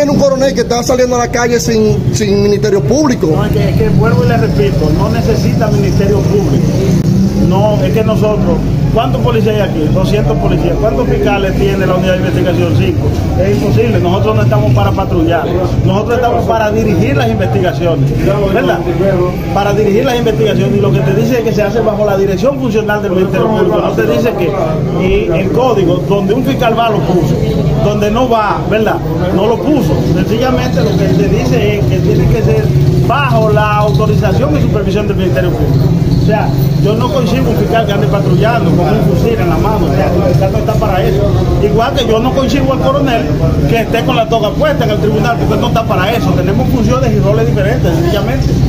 tiene un coronel que está saliendo a la calle sin ministerio público. No, es que vuelvo y le repito, no necesita ministerio público. No, es que nosotros, ¿cuántos policías hay aquí? 200 policías. ¿Cuántos fiscales tiene la unidad de investigación? 5. Es imposible, nosotros no estamos para patrullar, nosotros estamos para dirigir las investigaciones, ¿verdad? Para dirigir las investigaciones, y lo que te dice es que se hace bajo la dirección funcional del Ministerio Público. No te dice que y el código, donde un fiscal va, lo puso, donde no va, ¿verdad? No lo puso. Sencillamente lo que te dice es que tiene que ser bajo la autorización y supervisión del Ministerio Público. O sea, yo no consigo un fiscal que ande patrullando con un fusil en la mano. O sea, el fiscal no está para eso. Igual que yo no consigo al coronel que esté con la toga puesta en el tribunal, porque no está para eso. Tenemos funciones y roles diferentes, sencillamente.